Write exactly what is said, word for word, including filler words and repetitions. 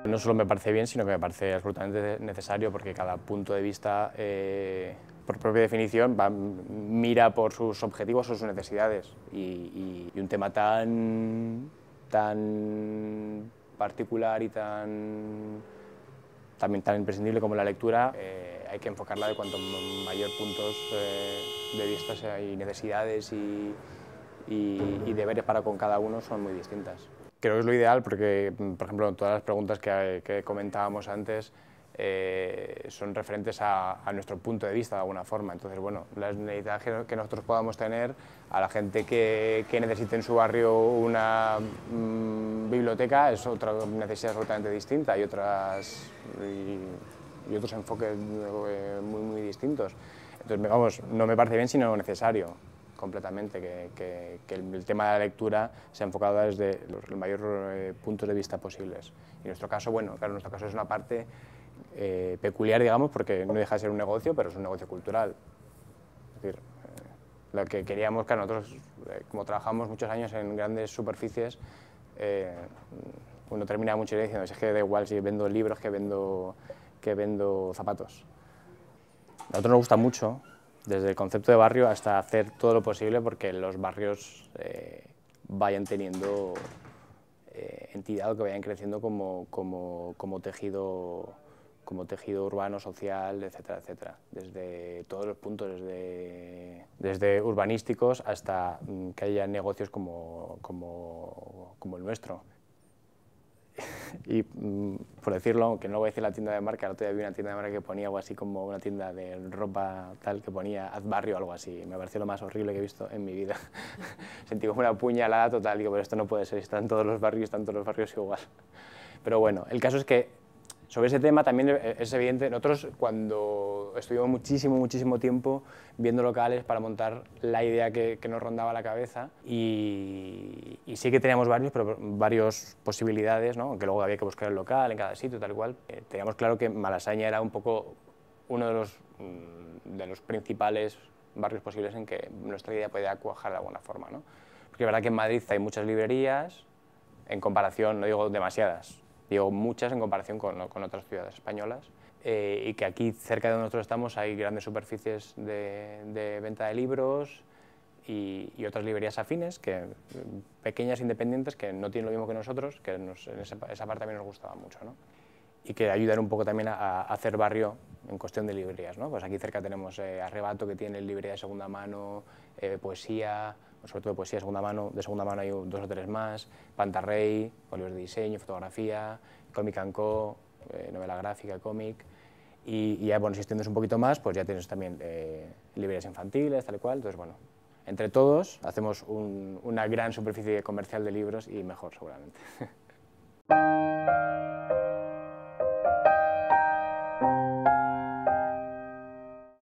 No solo me parece bien, sino que me parece absolutamente necesario, porque cada punto de vista, eh, por propia definición, va, mira por sus objetivos o sus necesidades. Y, y, y un tema tan, tan particular y tan, también tan imprescindible como la lectura, eh, hay que enfocarla de cuanto mayor puntos eh, de vista y necesidades y, y, y deberes para con cada uno son muy distintas. Creo que es lo ideal porque, por ejemplo, todas las preguntas que, que comentábamos antes eh, son referentes a, a nuestro punto de vista de alguna forma. Entonces, bueno, las necesidades que, que nosotros podamos tener, a la gente que, que necesite en su barrio una mmm, biblioteca es otra necesidad absolutamente distinta y, otras, y, y otros enfoques eh, muy, muy distintos. Entonces, vamos, no me parece bien, sino necesario completamente, que, que, que el, el tema de la lectura se ha enfocado desde los, los mayores eh, puntos de vista posibles. Y en nuestro caso, bueno, claro, en nuestro caso es una parte eh, peculiar, digamos, porque no deja de ser un negocio, pero es un negocio cultural. Es decir, eh, lo que queríamos, que nosotros, eh, como trabajamos muchos años en grandes superficies, eh, uno termina mucho diciendo, es que da igual si vendo libros que vendo, que vendo zapatos. A nosotros nos gusta mucho, desde el concepto de barrio hasta hacer todo lo posible porque los barrios eh, vayan teniendo eh, entidad o que vayan creciendo como, como, como, tejido, como tejido urbano, social, etcétera, etcétera. Desde todos los puntos, desde, desde urbanísticos hasta mm, que haya negocios como, como, como el nuestro. Y mmm, por decirlo, aunque no voy a decir la tienda de marca, el otro día vi una tienda de marca que ponía algo así como una tienda de ropa tal que ponía Haz Barrio o algo así. Me pareció lo más horrible que he visto en mi vida. Sentí como una puñalada total, digo, pero esto no puede ser, están todos los barrios, están todos los barrios igual. Pero bueno, el caso es que sobre ese tema también es evidente, nosotros cuando estuvimos muchísimo, muchísimo tiempo viendo locales para montar la idea que, que nos rondaba la cabeza y, y sí que teníamos varios, pero varias posibilidades, ¿no? Aunque luego había que buscar el local en cada sitio, tal cual. Eh, teníamos claro que Malasaña era un poco uno de los, de los principales barrios posibles en que nuestra idea podía cuajar de alguna forma, ¿no? Porque es verdad que en Madrid hay muchas librerías, en comparación, no digo demasiadas, digo muchas en comparación con, con otras ciudades españolas, eh, y que aquí cerca de donde nosotros estamos hay grandes superficies de, de venta de libros y, y otras librerías afines, que, pequeñas, independientes, que no tienen lo mismo que nosotros, que nos, en esa, esa parte también nos gustaba mucho, ¿no? Y que ayudan un poco también a, a hacer barrio en cuestión de librerías, ¿no? Pues aquí cerca tenemos eh, Arrebato, que tiene librería de segunda mano, eh, poesía, sobre todo poesía de segunda mano, de segunda mano hay dos o tres más, Pantarrey, libros de diseño, fotografía, Comic and Co, eh, novela gráfica, cómic, y, y ya, bueno, si extiendes un poquito más, pues ya tienes también eh, librerías infantiles, tal y cual, entonces, bueno, entre todos hacemos un, una gran superficie comercial de libros y mejor, seguramente.